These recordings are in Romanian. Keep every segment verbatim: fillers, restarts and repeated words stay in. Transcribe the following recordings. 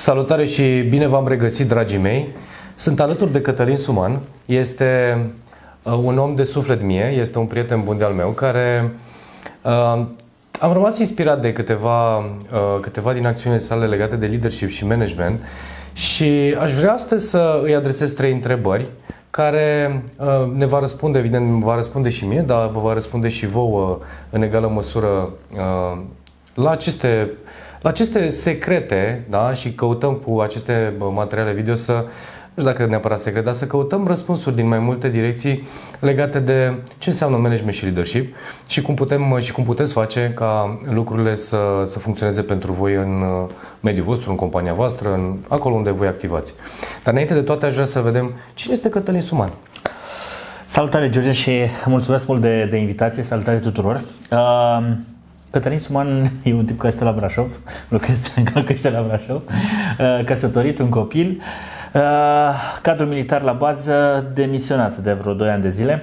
Salutare și bine v-am regăsit, dragii mei! Sunt alături de Cătălin Suman. Este un om de suflet mie, este un prieten bun de-al meu care uh, am rămas inspirat de câteva, uh, câteva din acțiunile sale legate de leadership și management și aș vrea astăzi să îi adresez trei întrebări care uh, ne va răspunde, evident, va răspunde și mie, dar vă va răspunde și vouă în egală măsură uh, la aceste La aceste secrete, da, și căutăm cu aceste materiale video să, nu știu dacă neapărat secret, dar să căutăm răspunsuri din mai multe direcții legate de ce înseamnă management și leadership și cum putem și cum puteți face ca lucrurile să, să funcționeze pentru voi în mediul vostru, în compania voastră, în, acolo unde voi activați. Dar înainte de toate aș vrea să vedem cine este Cătălin Suman. Salutare, George, și mulțumesc mult de, de invitație, salutare tuturor. Uh... Cătălin Suman e un tip care este la Brașov, locuiește la Brașov, căsătorit, un copil, cadru militar la bază, demisionat de vreo doi ani de zile,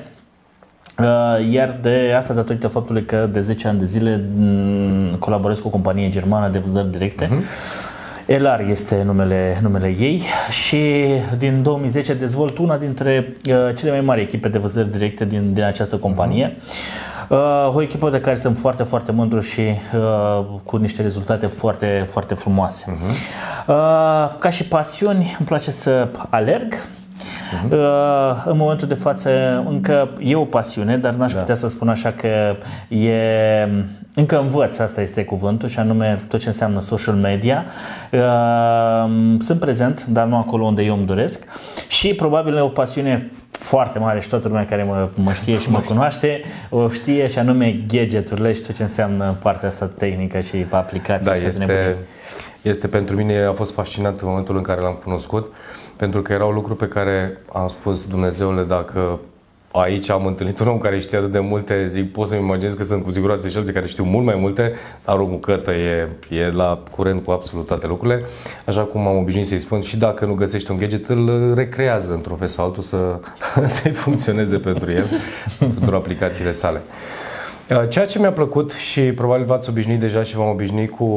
iar de asta datorită faptului că de zece ani de zile colaborez cu o companie germană de vânzări directe. Uh-huh. Elar este numele, numele ei și din două mii zece dezvolt una dintre cele mai mari echipe de vânzări directe din, din această companie. Uh-huh. Uh, o echipă de care sunt foarte, foarte mândru și uh, cu niște rezultate foarte, foarte frumoase. Uh-huh. Uh, ca și pasiuni, îmi place să alerg. Uh-huh. Uh, în momentul de față încă e o pasiune, dar n-aș da. putea să spun așa că e... Încă învăț, asta este cuvântul, și anume tot ce înseamnă social media. Uh, sunt prezent, dar nu acolo unde eu îmi doresc. Și probabil e o pasiune foarte mare și toată lumea care mă, mă știe și mă cunoaște o știe, și anume gadgeturile și tot ce înseamnă partea asta tehnică și aplicații. Da, este, este pentru mine, a fost fascinant în momentul în care l-am cunoscut, pentru că erau lucruri pe care am spus, Dumnezeule, dacă aici am întâlnit un om care știe atât de multe, zic, pot să-mi imaginez că sunt cu siguranță și alții care știu mult mai multe, dar omul Cătă e, e la curent cu absolut toate lucrurile, așa cum am obișnuit să-i spun, și dacă nu găsești un gadget, îl recrează într-un fel sau altul să, să-i funcționeze pentru el, pentru aplicațiile sale. Ceea ce mi-a plăcut și probabil v-ați obișnuit deja și v-am obișnuit cu,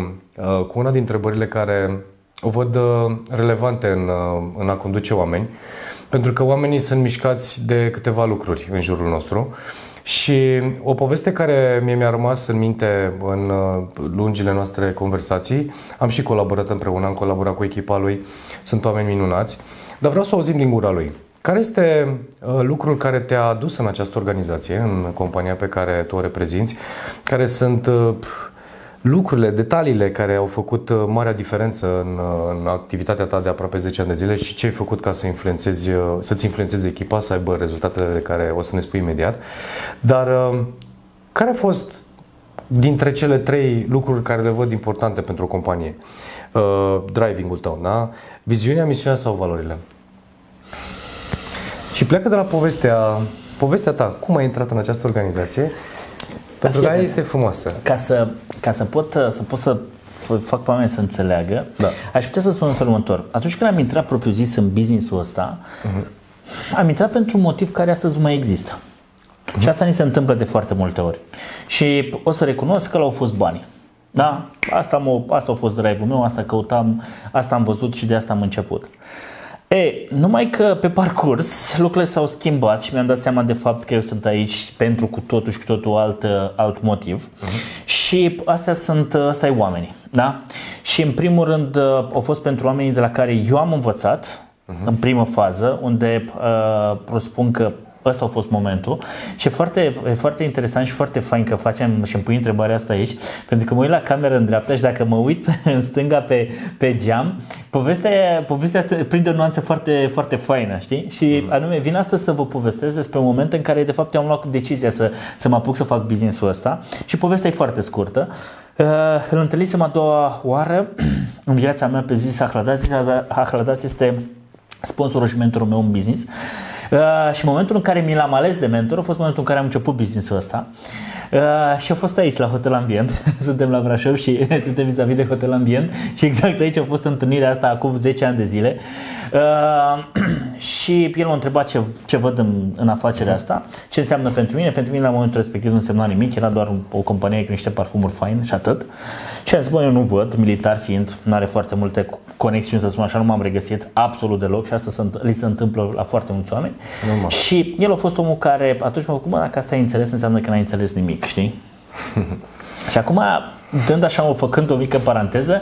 cu una din întrebările care o văd relevante în, în a conduce oameni, pentru că oamenii sunt mișcați de câteva lucruri în jurul nostru și o poveste care mie mi-a rămas în minte în lungile noastre conversații, am și colaborat împreună, am colaborat cu echipa lui, sunt oameni minunați, dar vreau să auzim din gura lui. Care este lucrul care te-a adus în această organizație, în compania pe care tu o reprezinți, care sunt lucrurile, detaliile care au făcut marea diferență în, în activitatea ta de aproape zece ani de zile și ce ai făcut ca să influențezi, să-ți influențezi echipa să aibă rezultatele de care o să ne spui imediat. Dar care a fost dintre cele trei lucruri care le văd importante pentru o companie? Uh, driving-ul tău, da? Viziunea, misiunea sau valorile? Și pleacă de la povestea, povestea ta. Cum ai intrat în această organizație? Pentru că aia este frumoasă. Ca să, ca să pot să, pot să fac pe oameni să înțeleagă, da. Aș putea să spun în felul următor. Atunci când am intrat propriu-zis în business-ul ăsta, uh-huh. am intrat pentru un motiv care astăzi nu mai există. Uh-huh. Și asta ni se întâmplă de foarte multe ori. Și o să recunosc că l-au fost banii. Da? Asta, am, asta a fost drive-ul meu, asta căutam, asta am văzut și de asta am început. E, numai că pe parcurs lucrurile s-au schimbat și mi-am dat seama de fapt că eu sunt aici pentru cu totul și cu totul alt, alt motiv. Uh-huh. Și astea sunt, asta e oamenii, da? Și în primul rând au fost pentru oamenii de la care eu am învățat, uh-huh. în primă fază, unde uh, presupun că ăsta a fost momentul și e foarte, e foarte interesant și foarte fain că facem și îmi pui întrebarea asta aici, pentru că mă uit la cameră în dreapta și dacă mă uit în stânga pe, pe geam, povestea, povestea prinde o nuanță foarte, foarte faină, știi? Și mm. anume, vin astăzi să vă povestesc despre un moment în care de fapt eu am luat decizia să, să mă apuc să fac business-ul ăsta și povestea e foarte scurtă. Uh, îl întâlnisem a doua oară în viața mea pe Zis Ahladas. Zis Ahladas este sponsorul și mentorul meu în business. Uh, și momentul în care mi l-am ales de mentor a fost momentul în care am început business-ul ăsta uh, și a fost aici la Hotel Ambient. Suntem la Brașov și suntem vis-a-vis de Hotel Ambient și exact aici a fost întâlnirea asta acum zece ani de zile uh, și el m-a întrebat ce, ce văd în, în afacerea asta, ce înseamnă pentru mine. Pentru mine la momentul respectiv nu însemna nimic, era doar o companie cu niște parfumuri faine și atât. Și am zis, bă, eu nu văd, militar fiind, nu are foarte multe conexiuni, să spun așa, nu m-am regăsit absolut deloc și asta se, li se întâmplă la foarte mulți oameni. Normal. Și el a fost omul care atunci m-a făcut, mă, dacă asta ai înțeles, înseamnă că n-ai înțeles nimic, știi? Și acum, dând așa, făcând o mică paranteză,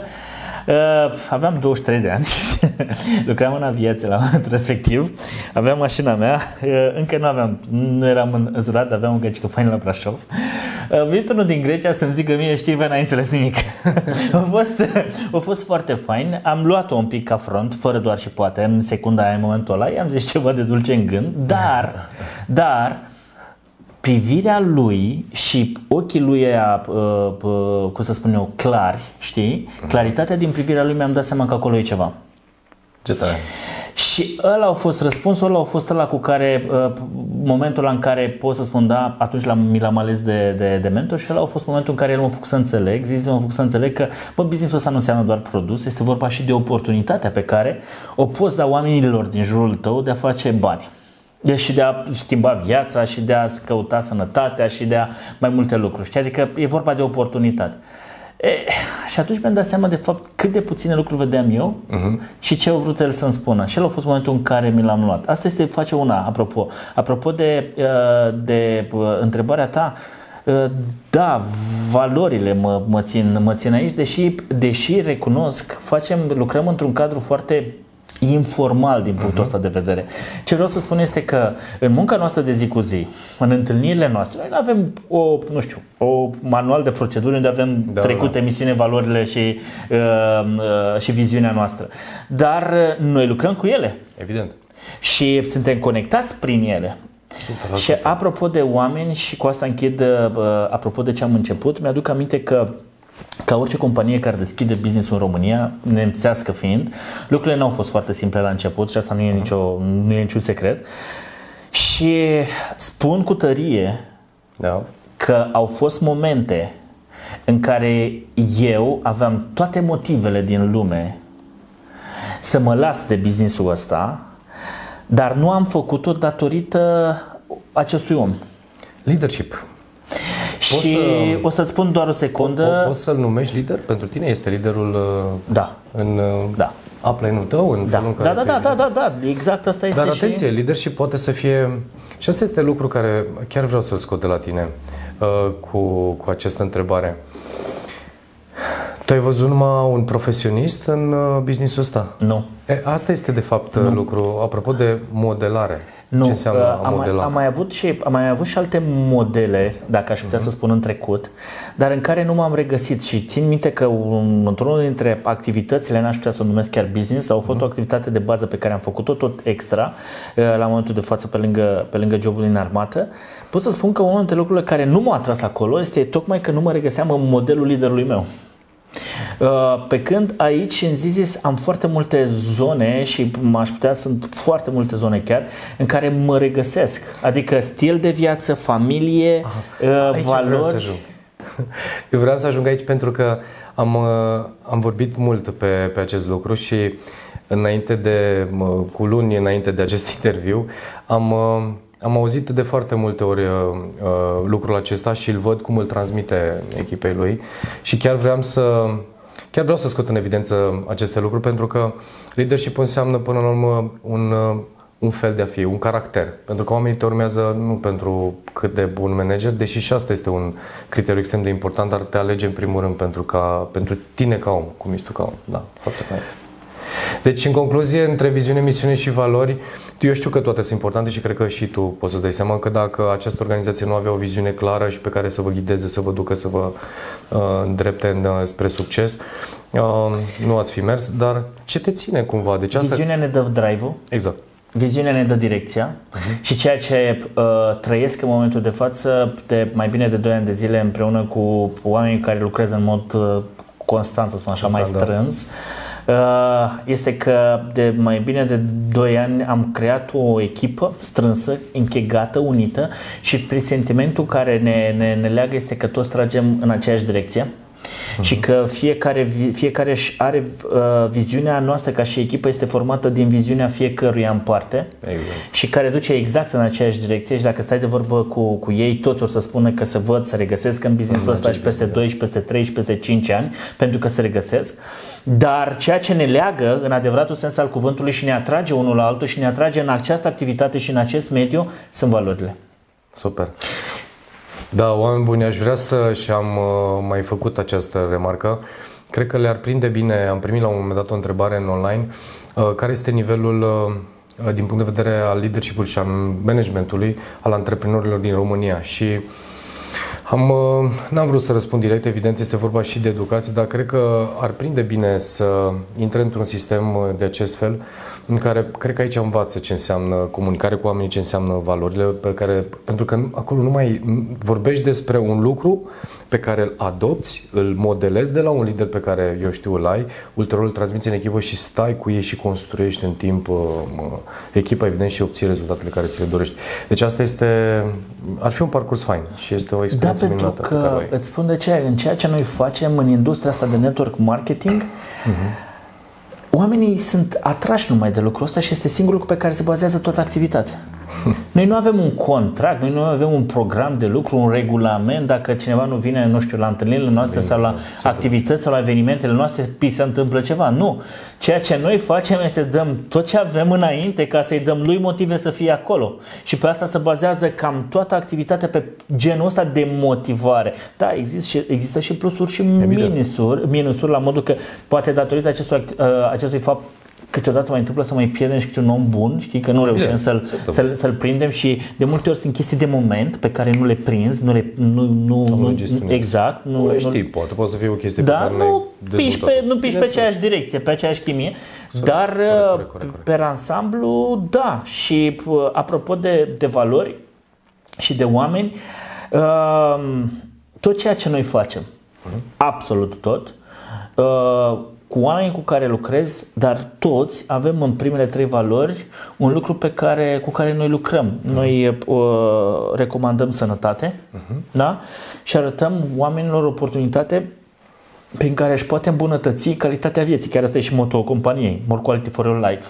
aveam douăzeci și trei de ani, lucram în aviație la momentul respectiv, aveam mașina mea, încă nu aveam, nu eram înzurat, aveam un găcică fain la Brașov. A venit unul din Grecia să-mi zică mie, știi, bă, n-ai înțeles nimic. A fost, a fost foarte fain, am luat-o un pic ca front, fără doar și poate, în secunda aia, în momentul ăla, i-am zis ceva de dulce în gând, dar, dar, privirea lui și ochii lui aia, uh, uh, cum să spun eu, clari, știi? Claritatea din privirea lui mi-am dat seama că acolo e ceva. Ce tare. Și ăla a fost răspunsul, ăla a fost ăla cu care, uh, momentul ăla în care pot să spun da, atunci l-am, mi l-am ales de, de, de mentor și ăla a fost momentul în care el m-a făcut să înțeleg, zi zi m-a făcut să înțeleg că, bă, business-ul ăsta nu înseamnă doar produs, este vorba și de oportunitatea pe care o poți da oamenilor din jurul tău de a face bani. De și de a schimba viața și de a căuta sănătatea și de a mai multe lucruri, știi? Adică e vorba de oportunitate. E, și atunci mi-am dat seama de fapt cât de puține lucruri vedeam eu uh-huh. și ce au vrut el să-mi spună. Și el a fost momentul în care mi l-am luat. Asta este, face una, apropo. Apropo de, de întrebarea ta, da, valorile mă, mă, țin, mă țin aici, deși, deși recunosc, facem, lucrăm într-un cadru foarte informal din punctul ăsta uh-huh. de vedere. Ce vreau să spun este că în munca noastră de zi cu zi, în întâlnirile noastre, noi nu avem o, nu știu, o manual de proceduri unde avem da, trecute, da. misiune, valorile și, uh, uh, și viziunea noastră. Dar uh, noi lucrăm cu ele. Evident. Și suntem conectați prin ele. sută la sută. Și apropo de oameni, și cu asta închid, uh, apropo de ce am început, mi-aduc aminte că ca orice companie care deschide business în România, nemțească fiind, lucrurile nu au fost foarte simple la început și asta nu e, nicio, nu e niciun secret. Și spun cu tărie da. că au fost momente în care eu aveam toate motivele din lume să mă las de businessul ăsta, dar nu am făcut-o datorită acestui om. Leadership. Și să, o să-ți spun doar o secundă. Po, poți să-l numești lider? Pentru tine este liderul da. în da. upline-ul tău? În da. felul în da, care da, da, da, da, da, exact asta este. Dar atenție, și... leadership poate să fie... Și asta este lucru care chiar vreau să-l scot de la tine uh, cu, cu această întrebare. Tu ai văzut numai un profesionist în uh, business-ul ăsta? Nu. E, asta este de fapt nu. lucru, apropo de modelare. Nu, ce înseamnă am, mai, am, mai avut și, am mai avut și alte modele, dacă aș putea uh-huh. să spun în trecut, dar în care nu m-am regăsit și țin minte că un, într-unul dintre activitățile, n-aș putea să o numesc chiar business, dar a fost uh-huh. o activitate de bază pe care am făcut-o tot extra la momentul de față pe lângă, pe lângă jobul din armată. Pot să spun că unul dintre lucrurile care nu m-a atras acolo este tocmai că nu mă regăseam în modelul liderului meu. Pe când aici în Zizis am foarte multe zone și m-aș putea, sunt foarte multe zone chiar în care mă regăsesc, adică stil de viață, familie, Aha. valori. Vreau să ajung. Eu vreau să ajung aici pentru că am, am vorbit mult pe, pe acest lucru și înainte de, cu luni înainte de acest interviu am Am auzit de foarte multe ori uh, lucrul acesta și îl văd cum îl transmite echipei lui și chiar vreau să chiar vreau să scot în evidență aceste lucruri pentru că leadership înseamnă până la urmă un, un fel de a fi, un caracter. Pentru că oamenii te urmează nu pentru cât de bun manager, deși și asta este un criteriu extrem de important, dar te alege în primul rând pentru, ca, pentru tine ca om, cum ești tu ca om. Da, foarte fain. Deci, în concluzie, între viziune, misiune și valori, eu știu că toate sunt importante și cred că și tu poți să-ți dai seama că dacă această organizație nu avea o viziune clară și pe care să vă ghideze, să vă ducă, să vă uh, îndrepte în, uh, spre succes, uh, nu ați fi mers, dar ce te ține cumva? Deci asta... Viziunea ne dă drive-ul. Exact. Viziunea ne dă direcția uh-huh. și ceea ce uh, trăiesc în momentul de față de mai bine de doi ani de zile împreună cu oamenii care lucrează în mod uh, constant, să spun așa, mai strâns, este că de mai bine de doi ani am creat o echipă strânsă, închegată, unită și prin sentimentul care ne, ne, ne leagă este că toți tragem în aceeași direcție. uh-huh. și că fiecare, fiecare își are uh, viziunea noastră ca și echipă este formată din viziunea fiecăruia în parte exact. și care duce exact în aceeași direcție și dacă stai de vorbă cu, cu ei, toți o să spună că se văd, se regăsesc în business-ul ăsta și peste doi, și peste trei, și peste cinci ani, pentru că se regăsesc. Dar ceea ce ne leagă în adevăratul sens al cuvântului și ne atrage unul la altul și ne atrage în această activitate și în acest mediu sunt valorile. Super. Da, oameni buni, aș vrea să, și am uh, mai făcut această remarcă, cred că le-ar prinde bine, am primit la un moment dat o întrebare în online, uh, care este nivelul, uh, din punct de vedere al leadership-ului și al managementului, al antreprenorilor din România și am, uh, n-am vrut să răspund direct, evident este vorba și de educație, dar cred că ar prinde bine să intre într-un sistem de acest fel, în care cred că aici învață ce înseamnă comunicare cu oamenii, ce înseamnă valorile pe care, pentru că acolo nu mai vorbești despre un lucru pe care îl adopți, îl modelezi de la un lider pe care eu știu îl ai, ulterior îl transmiți în echipă și stai cu ei și construiești în timp uh, echipa, evident, și obții rezultatele care ți le dorești. Deci asta este, ar fi un parcurs fain și este o experiență da, minunată. Da, pentru că îți spun de ce, în ceea ce noi facem în industria asta de network marketing, uh-huh. oamenii sunt atrași numai de lucrul ăsta și este singurul lucru pe care se bazează toată activitatea. Noi nu avem un contract, noi nu avem un program de lucru, un regulament, dacă cineva nu vine, nu știu, la întâlnirile noastre sau la activități sau la evenimentele noastre, pi se întâmplă ceva. Nu. Ceea ce noi facem este dăm tot ce avem înainte ca să-i dăm lui motive să fie acolo. Și pe asta se bazează cam toată activitatea pe genul ăsta de motivare. Da, există și, există și plusuri și minusuri, minusuri la modul că poate datorită acestui, acestui fapt câteodată mai întâmplă să mai pierdem și câte un om bun, știi, că nu reușim să-l, să-l, să-l prindem și de multe ori sunt chestii de moment pe care nu le prinzi, nu le, nu, nu, nu, nu exact. Nu, nu știi, poate, poate să fie o chestie da, pe care nu piși pe, nu piși pe aceeași direcție, pe aceeași chimie, Sorry. dar corect, corect, corect, corect. pe ansamblu, da. Și apropo de, de valori și de oameni, tot ceea ce noi facem, uh-huh. absolut tot, cu oameni cu care lucrez, dar toți avem în primele trei valori un lucru pe care, cu care noi lucrăm. Noi uh, recomandăm sănătate, uh-huh. da? Și arătăm oamenilor oportunitate prin care își poate îmbunătăți calitatea vieții. Chiar asta e și motoul companiei, More Quality for Your Life.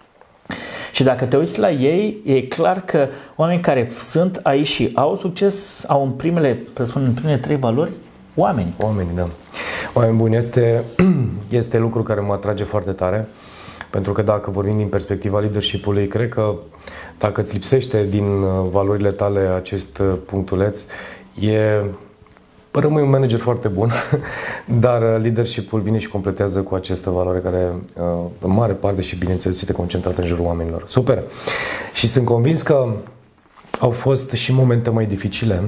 Și dacă te uiți la ei, e clar că oameni care sunt aici și au succes, au în primele, presupun, în primele trei valori, oameni. Oamenii, da. Oameni buni, este, este lucru care mă atrage foarte tare, pentru că dacă vorbim din perspectiva leadership-ului, cred că dacă îți lipsește din valorile tale acest punctuleț, e, rămâi un manager foarte bun, dar leadership-ul vine și completează cu această valoare care, în mare parte și bineînțeles, este concentrată în jurul oamenilor. Super! Și sunt convins că au fost și momente mai dificile.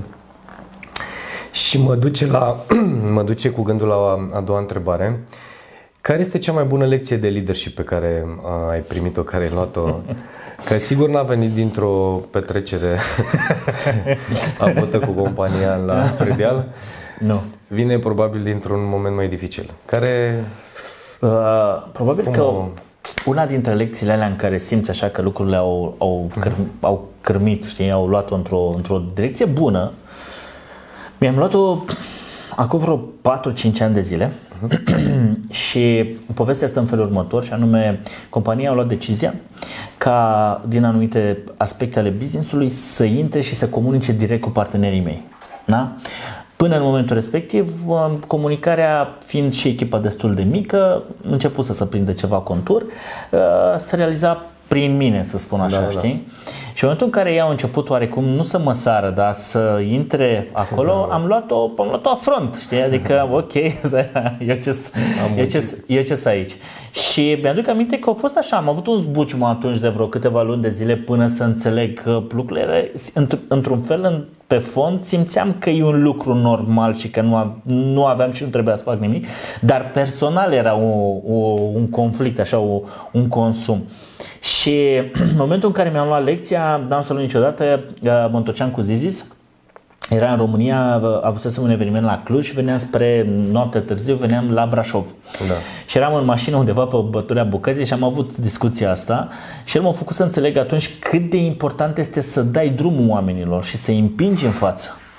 Și mă duce, la, mă duce cu gândul la a doua întrebare. Care este cea mai bună lecție de leadership pe care ai primit-o, care ai luat-o? Că sigur n-a venit dintr-o petrecere avută cu compania la Predeal. Nu. Vine probabil dintr-un moment mai dificil. Care... Uh, probabil Cum că o... una dintre lecțiile alea în care simți așa că lucrurile au, au, cârm, au cârmit, știi, au luat-o într-o, într-o direcție bună. Mi-am luat-o acum vreo patru cinci ani de zile și povestea asta în felul următor, și anume compania a luat decizia ca din anumite aspecte ale business-ului să intre și să comunice direct cu partenerii mei. Da? Până în momentul respectiv, comunicarea fiind și echipa destul de mică, început să se prindă ceva contur, se realiza prin mine, să spun așa, da, știi? Da. Și în momentul în care ei au început oarecum nu să mă sară, dar să intre acolo, da. am luat-o, am luat-o afront, știi? Adică, ok, eu ce sunt aici. Și mi-aduc aminte că a fost așa, am avut un zbucium atunci de vreo câteva luni de zile până să înțeleg că lucrurile, într-un fel, pe fond, simțeam că e un lucru normal și că nu, nu aveam și nu trebuia să fac nimic, dar personal era o, o, un conflict, așa, o, un consum. Și în momentul în care mi-am luat lecția, n-am să luat niciodată, mă întorceam cu Zizis, era în România, avusesem un eveniment la Cluj și veneam spre noapte târziu, veneam la Brașov. Da. Și eram în mașină undeva pe Băturea Bucății și am avut discuția asta și el m-a făcut să înțeleg atunci cât de important este să dai drumul oamenilor și să îi împingi în față.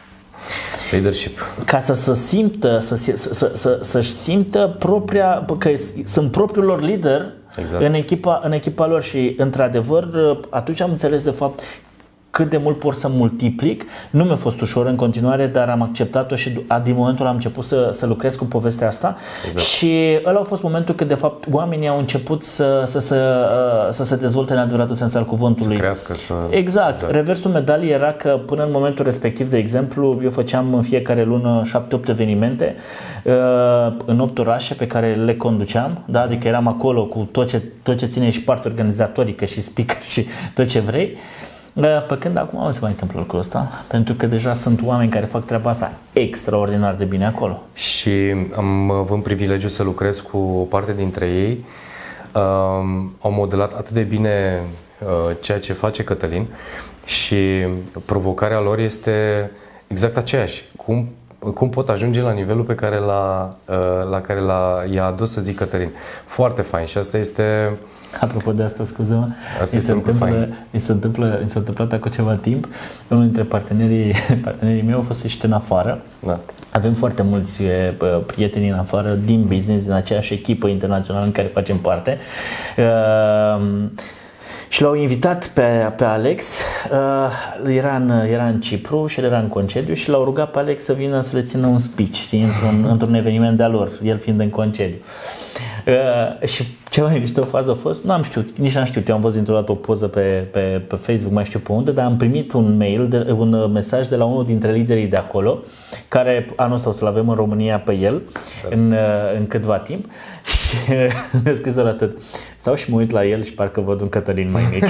Leadership. Ca să se simtă, să, să, să, să, să-și simtă propria, că sunt propriul lor lider exact. în, echipa, în echipa lor și într-adevăr atunci am înțeles de fapt cât de mult pot să multiplic. Nu mi-a fost ușor în continuare, dar am acceptat-o și din momentul am început să, să lucrez cu povestea asta exact. Și ăla a fost momentul când de fapt oamenii au început să, să, să, să se dezvolte în adevăratul sens al cuvântului. Să crească, să... Exact. exact. Reversul medaliei era că până în momentul respectiv, de exemplu, eu făceam în fiecare lună șapte opt evenimente în opt orașe pe care le conduceam, da? Adică eram acolo cu tot ce, tot ce ține și partea organizatorică și speaker și tot ce vrei. Pe când acum nu se mai întâmplă lucrul ăsta, pentru că deja sunt oameni care fac treaba asta extraordinar de bine acolo. Și am avut privilegiul să lucrez cu o parte dintre ei. Um, au modelat atât de bine uh, ceea ce face Cătălin și provocarea lor este exact aceeași. Cum, cum pot ajunge la nivelul pe care l-a, uh, la care l-a, i-a adus, să zic, Cătălin. Foarte fain și asta este... Apropo de asta, scuză-mă, mi se, întâmplă, mi, se întâmplă, mi s-a întâmplat acum ceva timp. Unul dintre partenerii, partenerii mei au fost ieșit în afară. Da. Avem foarte mulți uh, prieteni în afară din business, din aceeași echipă internațională în care facem parte. Uh, Și l-au invitat pe, pe Alex, uh, era, în, era în Cipru și el era în concediu și l-au rugat pe Alex să vină să le țină un speech, știi, într-un, într-un eveniment de-a lor, el fiind în concediu. Uh, și cea mai mișto fază a fost, nu am știut, nici n-am știut, eu am văzut dintr-o dată o poză pe, pe, pe Facebook, mai știu pe unde, dar am primit un mail, de, un mesaj de la unul dintre liderii de acolo, care anul ăsta o să-l avem în România pe el, în, în câtva timp, și mi-a scris doar atât. Stau și mă uit la el și parcă văd un Cătălin mai mic.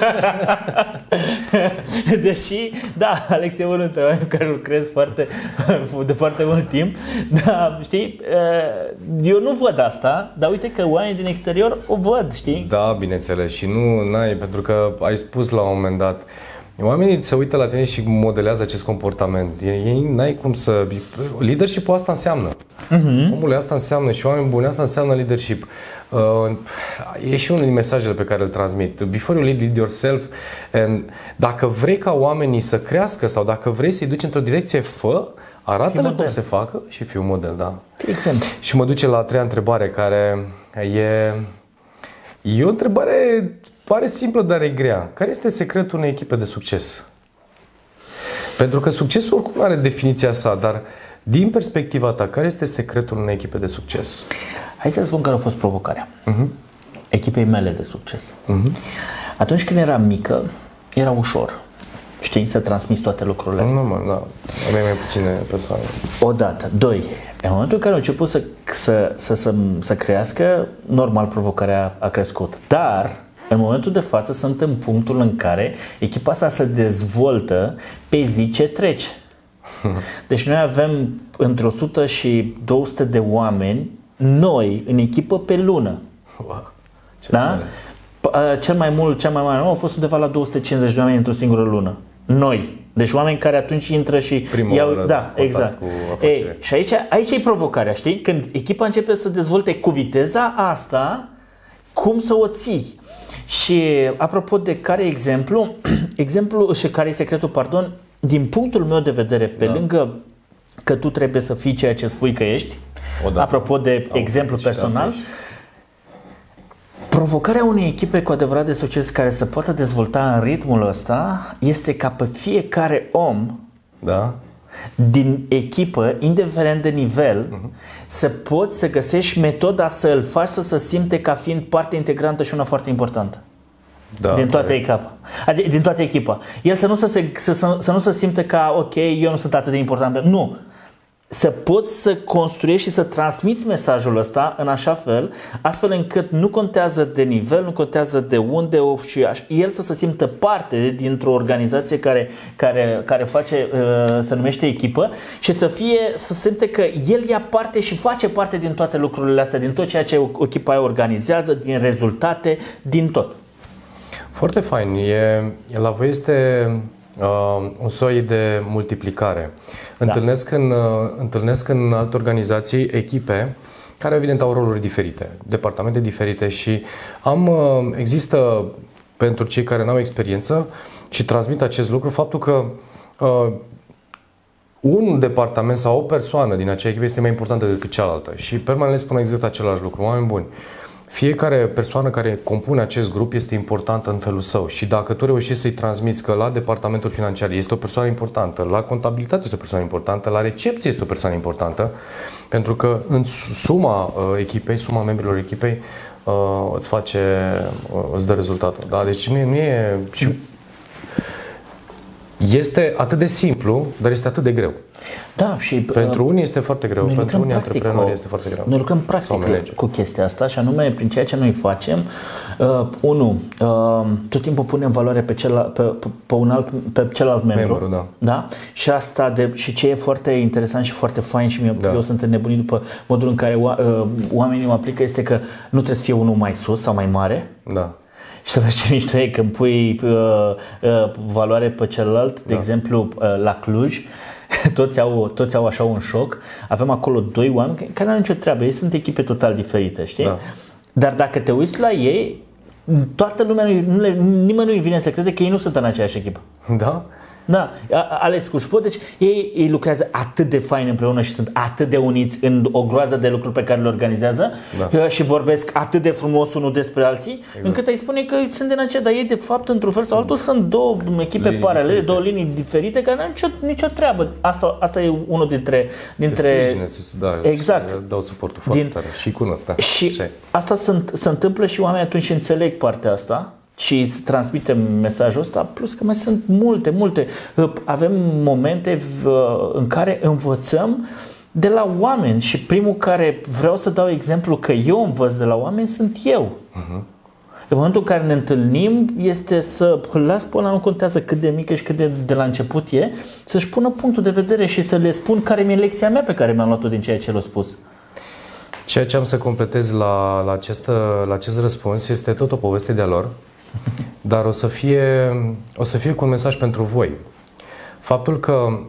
Deși, da, Alex e unul dintre oameni cu care lucrez foarte, de foarte mult timp, dar, știi, eu nu văd asta, dar uite că oamenii din exterior o văd, știi? Da, bineînțeles, și nu, n-ai, pentru că ai spus la un moment dat, oamenii se uită la tine și modelează acest comportament. Ei n-ai cum să... Leadership-ul asta înseamnă. Uh-huh. Omule, asta înseamnă și oameni buni, asta înseamnă leadership. Uh, e și unul din mesajele pe care îl transmit. Before you lead, lead yourself. And dacă vrei ca oamenii să crească sau dacă vrei să-i duci într-o direcție, fă, arată-le cum se facă și fii un model, da. Excellent. Și mă duce la a treia întrebare, care e... E o întrebare... Pare simplă, dar e grea. Care este secretul unei echipe de succes? Pentru că succesul oricum are definiția sa, dar din perspectiva ta, care este secretul unei echipe de succes? Hai să spun care a fost provocarea uh-huh. echipei mele de succes. Uh-huh. Atunci când eram mică, era ușor. Știi, să transmiți toate lucrurile astea. Nu, mă, da. Aveai mai puține persoane. Odată. Doi. În momentul în care au început să, să, să, să, să crească, normal provocarea a crescut. Dar în momentul de față sunt în punctul în care echipa asta se dezvoltă pe zi ce trece. Deci noi avem între o sută și două sute de oameni noi în echipă pe lună. Wow, ce da? Mare. Cel mai mult, cel mai mare au fost undeva la două sute cincizeci de oameni într-o singură lună. Noi. Deci oameni care atunci intră și Prima iau, oră, da, exact. Ei, și aici, aici e provocarea, știi? Când echipa începe să dezvolte cu viteza asta, cum să o ții? Și apropo de care exemplu, exemplu și care e secretul, pardon, din punctul meu de vedere, pe da. lângă că tu trebuie să fii ceea ce spui că ești, odată, apropo de exemplu personal, provocarea unei echipe cu adevărat de succes care să poată dezvolta în ritmul ăsta este ca pe fiecare om da. din echipă, indiferent de nivel, uh-huh. să poți să găsești metoda să îl faci să se simte ca fiind parte integrantă și una foarte importantă. Da, din toată echipa. Adică din toată echipa. El să nu să se să, să, să nu se simte ca ok, eu nu sunt atât de important. Nu. Să poți să construiești și să transmiți mesajul ăsta în așa fel, astfel încât nu contează de nivel, nu contează de unde și el să se simtă parte dintr-o organizație care, care, care face, se numește echipă și să fie, să simte că el ia parte și face parte din toate lucrurile astea, din tot ceea ce echipa aia organizează, din rezultate, din tot. Foarte fain. E, la voi este uh, un soi de multiplicare. Întâlnesc, da. în, uh, întâlnesc în alte organizații echipe care evident au roluri diferite, departamente diferite și am, uh, există pentru cei care nu au experiență și transmit acest lucru faptul că uh, un departament sau o persoană din acea echipă este mai importantă decât cealaltă. Și permanent le spun exact același lucru. Oameni buni, fiecare persoană care compune acest grup este importantă în felul său și dacă tu reușești să-i transmiți că la departamentul financiar este o persoană importantă, la contabilitate este o persoană importantă, la recepție este o persoană importantă, pentru că în suma uh, echipei, suma membrilor echipei uh, îți face, uh, îți dă rezultatul. Da? Deci nu e, nu e și este atât de simplu, dar este atât de greu. Da, și pentru unii este foarte greu, pentru unii antreprenori este foarte greu. Noi lucrăm practic cu chestia asta și anume prin ceea ce noi facem. Uh, unu, uh, tot timpul punem valoare pe, celălalt, pe, pe, pe, un alt, pe celălalt membru. membru da. Da? Și asta de, și ce e foarte interesant și foarte fain și da. eu sunt înnebunit după modul în care uh, oamenii o aplică este că nu trebuie să fie unul mai sus sau mai mare. Da. Și să vezi ce mișto e când pui uh, uh, valoare pe celălalt, de da. exemplu uh, la Cluj, toți au, toți au așa un șoc. Avem acolo doi oameni care nu au nicio treabă, ei sunt echipe total diferite, știi? Da. Dar dacă te uiți la ei, toată lumea, nu le, nimeni nu îi vine să crede că ei nu sunt în aceeași echipă. Da? Da, Alex Cușpot, deci ei, ei lucrează atât de fain împreună și sunt atât de uniți în o groază de lucruri pe care le organizează da. și vorbesc atât de frumos unul despre alții, exact. încât îi spune că sunt din aceea, dar ei de fapt într-un fel sau altul sunt două echipe linii paralele, diferite. două linii diferite care nu au nicio, nicio treabă. Asta, asta e unul dintre... dintre... Se sprijine, se, da, exact. dau suportul foarte Din... tare și cu ăsta. Și Ce? asta se, se întâmplă și oamenii atunci înțeleg partea asta și îți transmitem mesajul ăsta, plus că mai sunt multe, multe. Avem momente în care învățăm de la oameni și primul care vreau să dau exemplu că eu învăț de la oameni sunt eu. Uh-huh. În momentul în care ne întâlnim este să las pe ăla, nu contează cât de mică și cât de, de la început e, să-și pună punctul de vedere și să le spun care mi-e lecția mea pe care mi-am luat-o din ceea ce l-a spus. Ceea ce am să completez la, la, acest, la acest răspuns este tot o poveste de-a lor, dar o să fie, o să fie cu un mesaj pentru voi. Faptul că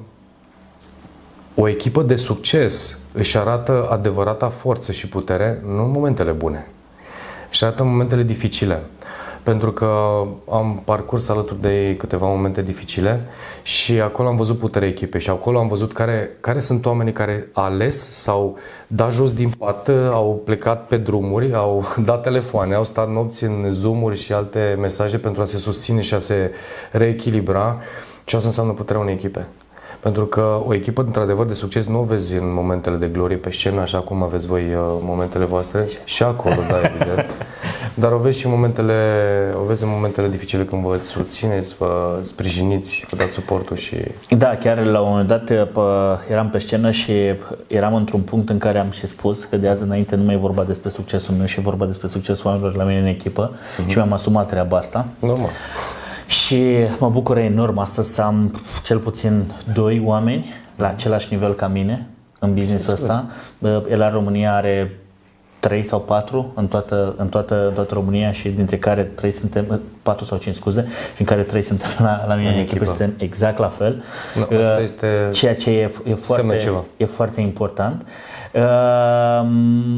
o echipă de succes își arată adevărata forță și putere nu în momentele bune, își arată în momentele dificile. Pentru că am parcurs alături de ei câteva momente dificile și acolo am văzut puterea echipei și acolo am văzut care, care sunt oamenii care ales sau dat jos din pat, au plecat pe drumuri, au dat telefoane, au stat nopți în Zoom-uri și alte mesaje pentru a se susține și a se reechilibra. Și asta înseamnă puterea unei echipe. Pentru că o echipă, într-adevăr, de succes nu o vezi în momentele de glorie pe scenă, așa cum aveți voi momentele voastre, și acolo, da, evident. Dar o vezi și în momentele, o vezi în momentele dificile când vă susțineți, vă sprijiniți, vă dați suportul și... Da, chiar la un moment dat eram pe scenă și eram într-un punct în care am și spus că de azi înainte nu mai e vorba despre succesul meu, și e vorba despre succesul oamenilor la mine în echipă uh-huh. și mi-am asumat treaba asta. Normal. Și mă bucur enorm astăzi să am cel puțin doi oameni la același nivel ca mine în business-ul ăsta. El la România are trei sau patru în toată, în toată, în toată România și dintre care trei suntem, patru sau cinci scuze, și în care trei suntem la, la mine în echipă, suntem exact la fel. No, asta este ceea ce e, e, foarte, e foarte important. Uh,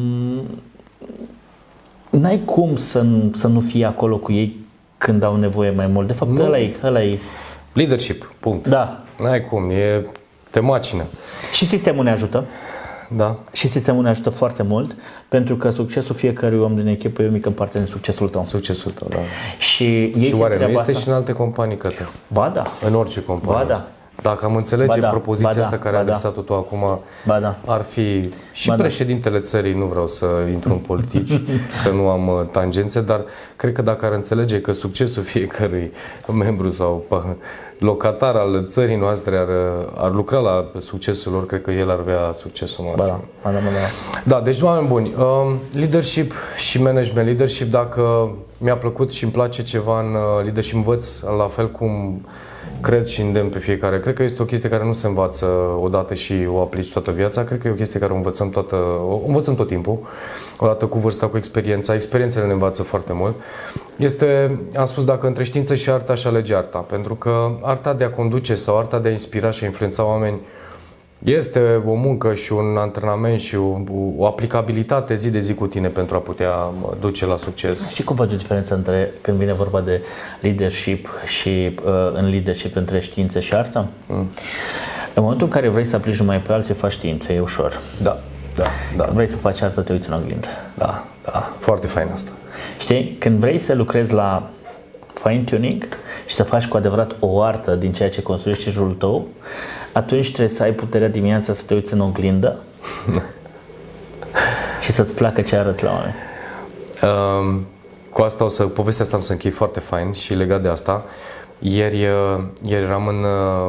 n-ai cum să, să nu fii acolo cu ei când au nevoie mai mult. De fapt, ăla e, ăla e... Leadership, punct. Da. N-ai cum, e te macină. Și sistemul ne ajută. Da. Și sistemul ne ajută foarte mult, pentru că succesul fiecărui om din echipă e o mică parte din succesul tău. Succesul tău, da. Și, ei și oare nu este asta? și în alte companii, Cătă? Ba da. În orice companie. Ba da. Dacă am înțelege da, propoziția da, asta care a adresat-o tu acum, da. ar fi și ba președintele da. țării, nu vreau să intru în politici, că nu am tangențe, dar cred că dacă ar înțelege că succesul fiecărui membru sau locatar al țării noastre ar, ar lucra la succesul lor, cred că el ar avea succesul maxim. Ba da, ba da, ba da. Da, deci oameni buni, leadership și management. Leadership, dacă mi-a plăcut și îmi place ceva în leadership, învăț la fel cum cred și îndemn pe fiecare. Cred că este o chestie care nu se învață odată și o aplici toată viața. Cred că e o chestie care o învățăm, toată, o învățăm tot timpul. Odată cu vârsta, cu experiența. Experiențele ne învață foarte mult. Este, am spus, dacă între știință și artă, aș alege arta. Pentru că arta de a conduce sau arta de a inspira și a influența oameni este o muncă și un antrenament și o, o aplicabilitate zi de zi cu tine pentru a putea duce la succes. Și cum faci o diferență între, când vine vorba de leadership și uh, în leadership între știință și artă? Mm. În momentul în care vrei să aplici numai pe alții, faci știință, e ușor. Da, da, da. Când vrei să faci artă, te uiți în oglindă. Da, da, foarte fain asta. Știi, când vrei să lucrezi la fine-tuning și să faci cu adevărat o artă din ceea ce construiești în jurul tău, atunci trebuie să ai puterea dimineața să te uiți în oglindă și să-ți placă ce arăți la oameni. Um, cu asta o să, povestea asta am să închei foarte fain și legat de asta. Ieri, ieri eram în,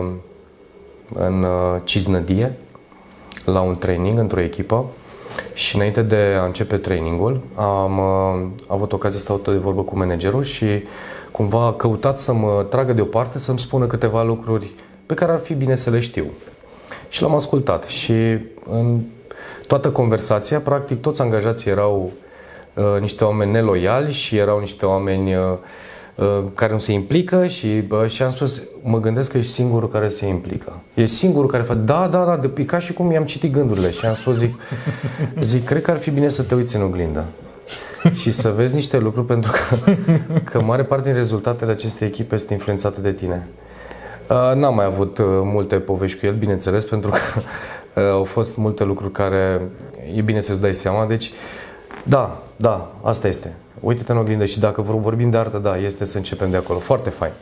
în Ciznădie la un training într-o echipă și înainte de a începe trainingul am, am avut ocazia să stau de vorbă cu managerul și cumva a căutat să mă tragă deoparte să-mi spună câteva lucruri pe care ar fi bine să le știu. Și l-am ascultat și în toată conversația, practic toți angajații erau uh, niște oameni neloiali și erau niște oameni uh, uh, care nu se implică și, uh, și am spus, mă gândesc că ești singurul care se implică. E singurul care face, da, da, da, de, ca și cum i-am citit gândurile și am spus, zic, zic, cred că ar fi bine să te uiți în oglindă și să vezi niște lucruri pentru că, că mare parte din rezultatele acestei echipe este influențată de tine. Uh, n-am mai avut uh, multe povești cu el, bineînțeles, pentru că uh, au fost multe lucruri care e bine să-ți dai seama. Deci, da, da, asta este. Uite-te în oglindă și dacă vorbim de artă, da, este să începem de acolo. Foarte fain.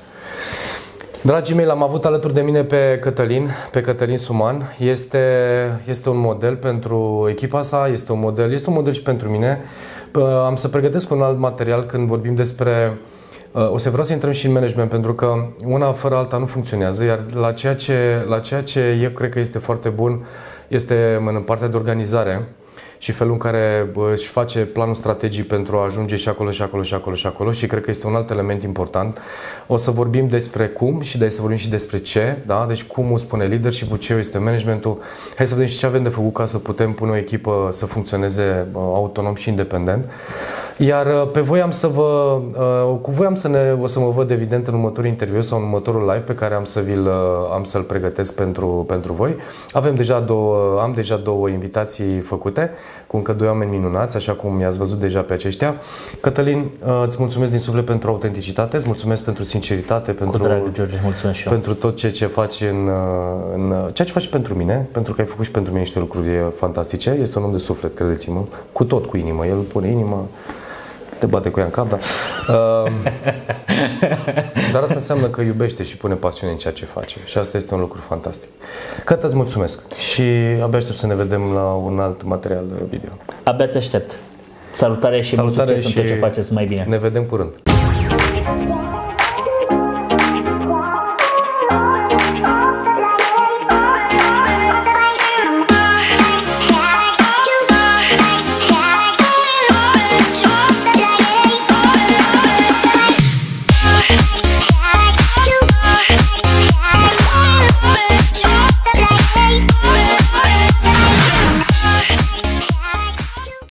Dragii mei, l-am avut alături de mine pe Cătălin, pe Cătălin Suman. Este, este un model pentru echipa sa, este un model, este un model și pentru mine. Uh, am să pregătesc un alt material când vorbim despre o să vreau să intrăm și în management, pentru că una fără alta nu funcționează, iar la ceea ce, la ceea ce eu cred că este foarte bun este în partea de organizare și felul în care își face planul strategic pentru a ajunge și acolo, și acolo, și acolo, și acolo și cred că este un alt element important. O să vorbim despre cum și de să vorbim și despre ce, da? Deci cum o spune leadership-ul, ce este managementul. Hai să vedem și ce avem de făcut ca să putem pune o echipă să funcționeze autonom și independent. Iar pe voi am să vă, cu voi am să ne, o să mă văd evident în următorul interviu sau în următorul live pe care am să vi-l, am să-l pregătesc pentru, pentru voi. Avem deja două, am deja două invitații făcute cu încă doi oameni minunați, așa cum i-ați văzut deja pe aceștia. Cătălin, îți mulțumesc din suflet pentru autenticitate, îți mulțumesc pentru sinceritate, pentru, drag, George, mulțumesc și eu. pentru tot ceea ce faci în, în ceea ce faci pentru mine, pentru că ai făcut și pentru mine niște lucruri fantastice. Este un om de suflet, credeți-mă, cu tot cu inimă. El pune inimă, te bate cu ea în cap, dar, uh, dar asta înseamnă că iubește și pune pasiune în ceea ce face și asta este un lucru fantastic. Cătă, îți mulțumesc și abia aștept să ne vedem la un alt material video. Abia te aștept. Salutare și Salutare mult succes în tot ce faceți mai bine. Ne vedem curând.